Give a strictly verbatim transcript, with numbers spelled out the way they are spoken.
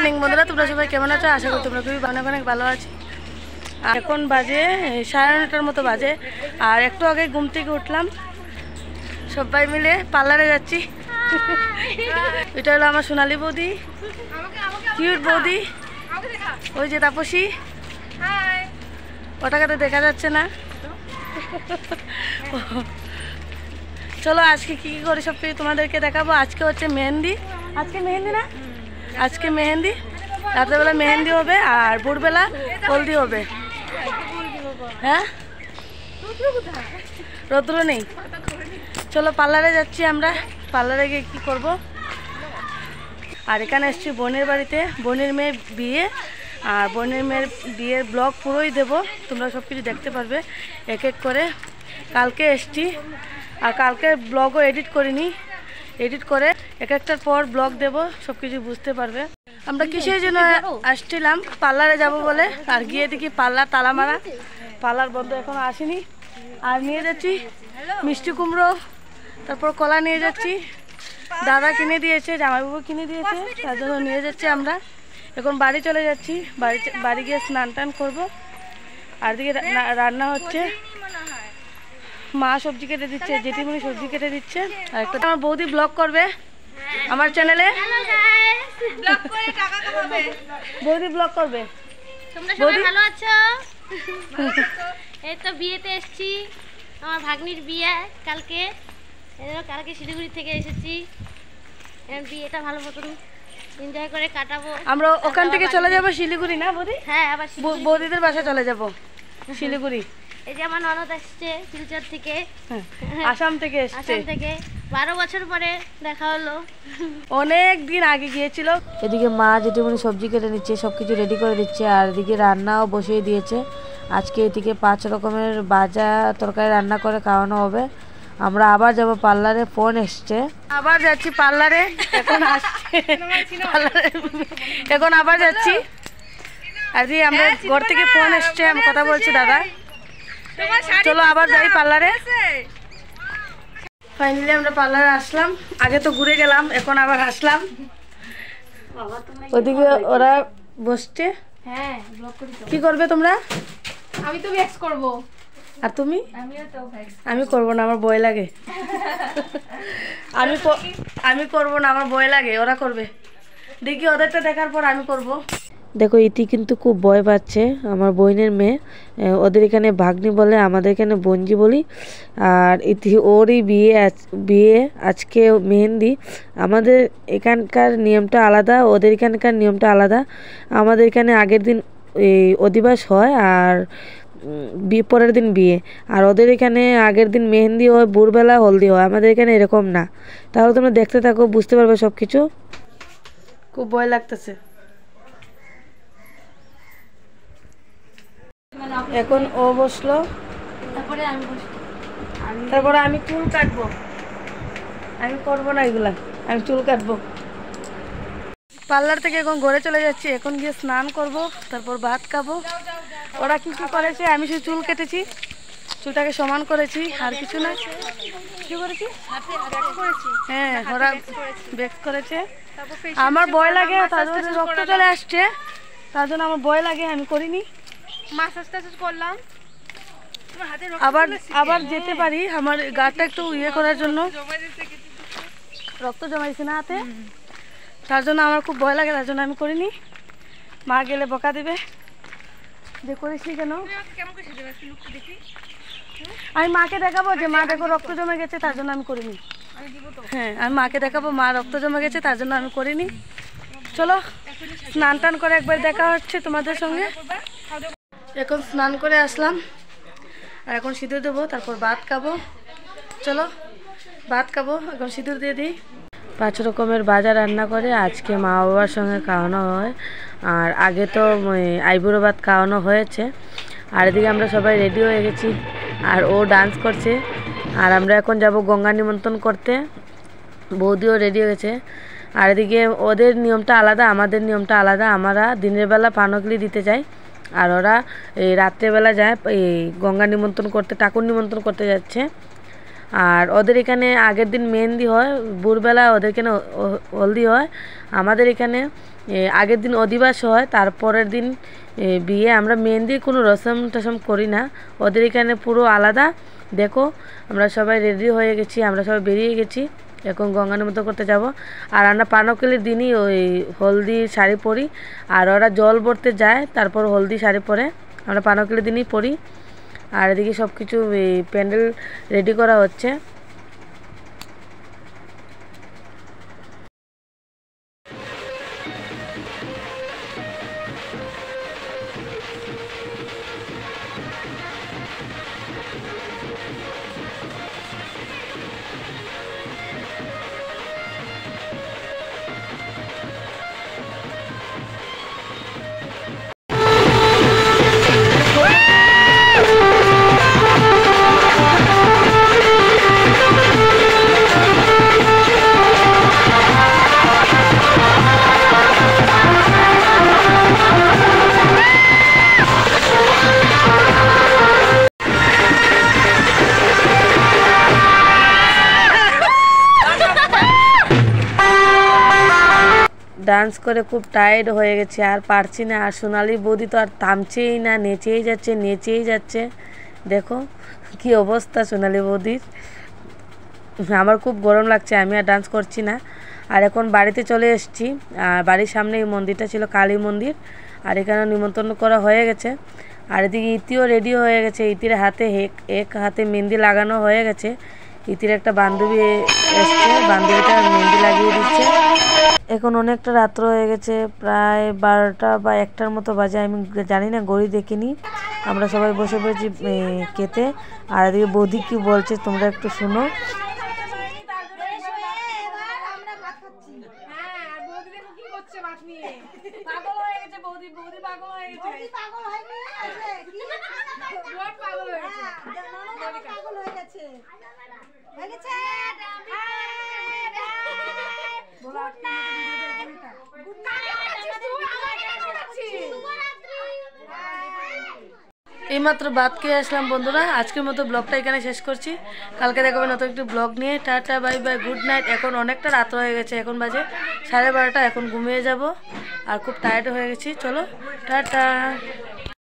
Morning বন্ধুরা, তোমরা সবাই কেমন আছো? আশা করি তোমরা খুবই অনেক অনেক ভালো আছো। আর এখন বাজে সাড়ে নটার মতো বাজে, আর একটু আগে ঘুম থেকে উঠলাম, সবাই মিলে পার্লারে যাচ্ছি। এটা হলো আমার সোনালি বৌদি, কিউট বৌদি, ওই যে তাপসী, ওটাকে তো দেখা যাচ্ছে না। চলো আজকে কি কি করি সব কিছু তোমাদেরকে দেখাবো। আজকে হচ্ছে মেহেন্দি, আজকে মেহেন্দি না আজকে মেহেন্দি রাত্রেবেলা মেহেন্দি হবে আর ভোরবেলা হলদি হবে। হ্যাঁ, রৌদ্র নেই। চলো পার্লারে যাচ্ছি আমরা, পার্লারে গিয়ে কী করবো। আর এখানে এসছি বোনের বাড়িতে, বোনের মেয়ে বিয়ে, আর বোনের মেয়ের বিয়ের ব্লগ পুরোই দেবো, তোমরা সব কিছু দেখতে পারবে এক এক করে। কালকে এসছি, আর কালকে ব্লগও এডিট করিনি, এডিট করে এক একটার পর ব্লগ দেব, সব কিছু বুঝতে পারবে। আমরা কিসের জন্য আসছিলাম, পার্লারে যাব বলে, আর গিয়ে দেখি পার্লার তালা মারা, পার্লার বন্ধ, এখনো আসেনি। আর নিয়ে যাচ্ছি মিষ্টি কুমড়ো, তারপর কলা নিয়ে যাচ্ছি, দাদা কিনে দিয়েছে, জামাইবাবু কিনে দিয়েছে, তার জন্য নিয়ে যাচ্ছি আমরা। এখন বাড়ি চলে যাচ্ছি, বাড়ি বাড়ি গিয়ে স্নান টান করবো। আর দিকে রান্না হচ্ছে, মা সবজি কেটে দিচ্ছে, জেঠিমণি সবজি কেটে দিচ্ছে। আর একটা আমার বৌদি ব্লগ করবে আমার চ্যানেলে, বৌদি ব্লগ করবে। তোমরা সবাই ভালো আছো? এই তো বিয়েতে এসেছি, আমার ভাগ্নির বিয়ে কালকে, কালকে শিলিগুড়ি থেকে এসেছি। বিয়েটা ভালো মতন এনজয় করে কাটাবো। আমরা ওখান থেকে চলে যাবো শিলিগুড়ি, না বৌদি? হ্যাঁ, আবার বৌদিদের বাসায় চলে যাবো শিলিগুড়ি। এই যে আমার ননদ আসছে শিলচর থেকে, আসাম থেকে এসছে, আসাম থেকে বারো বছর পরে দেখা হলো, অনেক দিন আগে গিয়েছিল। এদিকে মা জেঠিমণি সবজি কেটে নিচ্ছে, সব কিছু রেডি করে দিচ্ছে, আর এদিকে রান্নাও বসিয়ে দিয়েছে। আজকে এদিকে পাঁচ রকমের ভাজা তরকারি রান্না করে খাওয়ানো হবে। আমরা আবার যাব পার্লারে, ফোন এসছে, আবার যাচ্ছি পার্লারে, এখন আসছে এখন আবার যাচ্ছি। আর দিয়ে আমরা ঘর থেকে ফোন এসছে, আমি কথা বলছি দাদা, চলো আবার যাই পার্লারে। ফাইনালি আমরা পার্লারে আসলাম, আগে তো ঘুরে গেলাম, এখন আবার আসলাম। ওদিকে ওরা বসছে। হ্যাঁ, ব্লগ করি। কি করবে তোমরা? আমি তো ভ্যাক্স করব। আর তুমি? আমিও তো ভ্যাক্স। আমি করব না, আমার ভয় লাগে। আমি আমি করব না, আমার ভয় লাগে, ওরা করবে। দেখি ওদেরটা দেখার পর আমি করব। দেখো ইতি কিন্তু খুব ভয় পাচ্ছে, আমার বোনের মেয়ে, ওদের এখানে ভাগ্নি বলে, আমাদের এখানে বঞ্জি বলি। আর ইতি ওরই বিয়ে, বিয়ে আজকে মেহেন্দি। আমাদের এখানকার নিয়মটা আলাদা, ওদের এখানকার নিয়মটা আলাদা। আমাদের এখানে আগের দিন এই অধিবাস হয়, আর বিয়ে পরের দিন বিয়ে। আর ওদের এখানে আগের দিন মেহেন্দি হয়, ভোরবেলা হলদি হয়। আমাদের এখানে এরকম না। তাহলে তোমরা দেখতে থাকো, বুঝতে পারবে সব কিছু। খুব ভয় লাগতেছে। এখন ও বসলো, তারপরে আমি বসবো, তারপরে আমি চুল কাটবো। আমি করবো না এগুলা, আমি চুল কাটবো। পার্লার থেকে এখন ঘরে চলে যাচ্ছি, এখন গিয়ে স্নান করব, তারপর ভাত খাবো। ওরা কি কি করেছে, আমি শুধু চুল কেটেছি, চুলটাকে সমান করেছি, আর কিছু না। কি করেছি? হ্যাঁ, ওরা বেক্স করেছে। আমার ভয় লাগে, তার জন্য রক্ত চলে আসছে, তার জন্য আমার ভয় লাগে, আমি করিনি। মাসাজ টাসাজ করলাম, আবার আবার যেতে পারি, আমার গাটা একটু ইয়ে করার জন্য, রক্ত জমাইছে না হাতে, তার জন্য আমার খুব ভয় লাগে, তার জন্য আমি করিনি। মা গেলে বকা দেবে যে করিসনি কেন। আমি মাকে দেখাবো যে মা দেখো রক্ত জমে গেছে, তার জন্য আমি করিনি। হ্যাঁ, আমি মাকে দেখাবো মা রক্ত জমে গেছে, তার জন্য আমি করিনি। চলো স্নান টান করে একবার দেখা হচ্ছে তোমাদের সঙ্গে। এখন স্নান করে আসলাম, আর এখন সিঁদুর দেবো, তারপর ভাত খাবো। চলো ভাত খাবো, এখন সিঁদুর দিয়ে দিই। পাঁচ রকমের ভাজা রান্না করে আজকে মা বাবার সঙ্গে খাওয়ানো হয়, আর আগে তো আইবুড়ো ভাত খাওয়ানো হয়েছে। আর এদিকে আমরা সবাই রেডি হয়ে গেছি, আর ও ডান্স করছে। আর আমরা এখন যাব গঙ্গা নিমন্ত্রণ করতে, বৌদিও রেডি হয়ে গেছে। আর এদিকে ওদের নিয়মটা আলাদা, আমাদের নিয়মটা আলাদা। আমরা দিনের বেলা পানকলি দিতে যাই, আর ওরা এই রাত্রেবেলা যায় এই গঙ্গা নিমন্ত্রণ করতে, ঠাকুর নিমন্ত্রণ করতে যাচ্ছে। আর ওদের এখানে আগের দিন মেহেন্দি হয়, ভোরবেলা ওদের এখানে হলদি হয়। আমাদের এখানে আগের দিন অধিবাস হয়, তারপরের দিন বিয়ে। আমরা মেহেন্দির কোনো রসম টসম করি না, ওদের এখানে পুরো আলাদা। দেখো আমরা সবাই রেডি হয়ে গেছি, আমরা সবাই বেরিয়ে গেছি, এখন গঙ্গার মতো করতে যাব। আর আমরা পানকলির দিনই ওই হলদি শাড়ি পরি, আর ওরা জল ভরতে যায় তারপর হলদি শাড়ি পরে, আমরা পানকলির দিনই পরি। আর এদিকে সব কিছু প্যান্ডেল রেডি করা হচ্ছে। ডান্স করে খুব টায়ার্ড হয়ে গেছে, আর পারছি না। আর সোনালি বৌদি তো আর থামছেই না, নেচেই যাচ্ছে নেচেই যাচ্ছে। দেখো কি অবস্থা সোনালি বৌদির। আমার খুব গরম লাগছে, আমি আর ডান্স করছি না। আর এখন বাড়িতে চলে এসেছি, আর বাড়ির সামনে এই মন্দিরটা ছিল কালী মন্দির, আর এখানে নিমন্ত্রণ করা হয়ে গেছে। আর এদিকে ইতিও রেডি হয়ে গেছে, ইতির হাতে এক এক হাতে মেহেন্দি লাগানো হয়ে গেছে। ইতির একটা বান্ধবী এসছে, বান্ধবীটা মেহেন্দি লাগিয়ে দিচ্ছে। এখন অনেকটা রাত্র হয়ে গেছে, প্রায় বারোটা বা একটার মতো বাজে, আমি জানি না, ঘড়ি দেখিনি। আমরা সবাই বসে পড়েছি খেতে। আর এদিকে বৌদি কি বলছে তোমরা একটু শুনো। এইমাত্র বাদ খেয়ে আসলাম বন্ধুরা। আজকের মতো ব্লগটা এখানে শেষ করছি, কালকে দেখাবো নতুন একটি ব্লগ নিয়ে। Tata bye bye, good night. এখন অনেকটা রাত হয়ে গেছে, এখন বাজে সাড়ে বারোটা, এখন ঘুমিয়ে যাব, আর খুব টায়ার্ড হয়ে গেছি। চলো টাটা।